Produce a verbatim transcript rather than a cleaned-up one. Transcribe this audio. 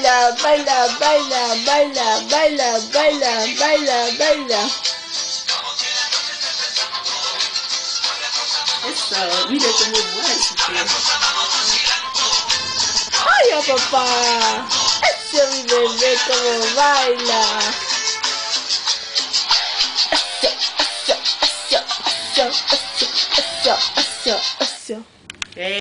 baila, baila, baila, baila, baila, baila, baila, baila. Eso, mira cómo mueve. ¡Ay, papá! ¡Ese mi bebé como baila!